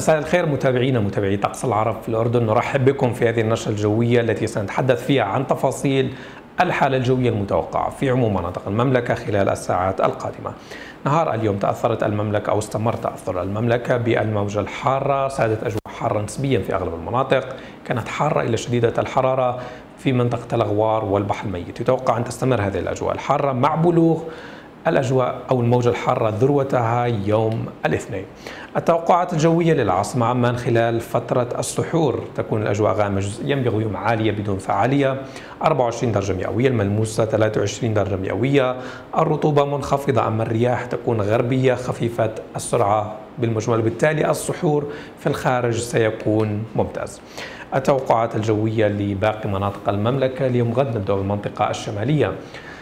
مساء الخير متابعي طقس العرب في الأردن. نرحب بكم في هذه النشرة الجوية التي سنتحدث فيها عن تفاصيل الحالة الجوية المتوقعة في عموم مناطق المملكة خلال الساعات القادمة. نهار اليوم تأثرت المملكة أو استمر تأثر المملكة بالموجة الحارة، سادت أجواء حارة نسبيا في أغلب المناطق، كانت حارة إلى شديدة الحرارة في منطقة الأغوار والبحر الميت. يتوقع أن تستمر هذه الأجواء الحارة مع بلوغ الأجواء أو الموجة الحارة ذروتها يوم الاثنين. التوقعات الجوية للعاصمة عمان خلال فترة السحور تكون الأجواء غائمة جزئيا بغيوم عالية بدون فعالية، 24 درجة مئوية، الملموسة 23 درجة مئوية، الرطوبة منخفضة، أما الرياح تكون غربية خفيفة السرعة بالمجمل، بالتالي السحور في الخارج سيكون ممتاز. التوقعات الجوية لباقي مناطق المملكة اليوم غد نبدأ بالمنطقة الشمالية.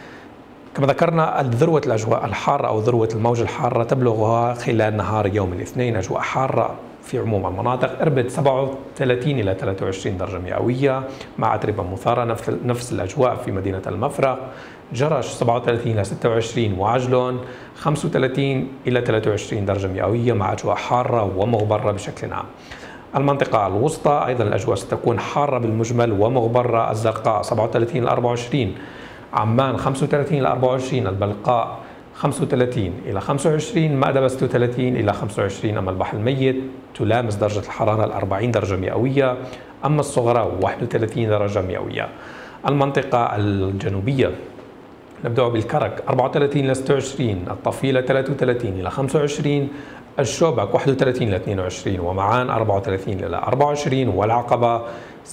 كما ذكرنا ذروة الأجواء الحارة أو ذروة الموجة الحارة تبلغها خلال نهار يوم الاثنين أجواء حارة في عموم المناطق، إربد 37 إلى 23 درجة مئوية مع أتربة مثارة، نفس الأجواء في مدينة المفرق، جرش 37 إلى 26 وعجلون 35 إلى 23 درجة مئوية مع أجواء حارة ومغبرة بشكل عام. المنطقة الوسطى أيضا الأجواء ستكون حارة بالمجمل ومغبرة، الزرقاء 37 إلى 24، عمان 35 إلى 24، البلقاء 35 إلى 25، مأدبة 36 إلى 25، أما البحر الميت تلامس درجة الحرارة 40 درجة مئوية، أما الصغرى 31 درجة مئوية. المنطقة الجنوبية نبدأ بالكرك 34 إلى 26، الطفيلة 33 إلى 25، الشوبك 31 إلى 22، ومعان 34 إلى 24، والعقبة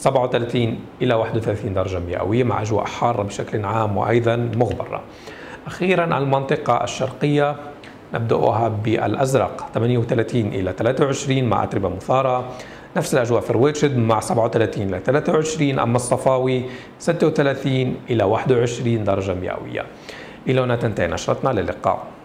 37 إلى 31 درجة مئوية مع أجواء حارة بشكل عام وأيضا مغبرة. أخيرا المنطقة الشرقية نبدأها بالأزرق 38 إلى 23 مع أتربة مثارة، نفس الأجواء في رويتشد مع 37 إلى 23، أما الصفاوي 36 إلى 21 درجة مئوية. إلى هنا تنتهي نشرتنا، للقاء.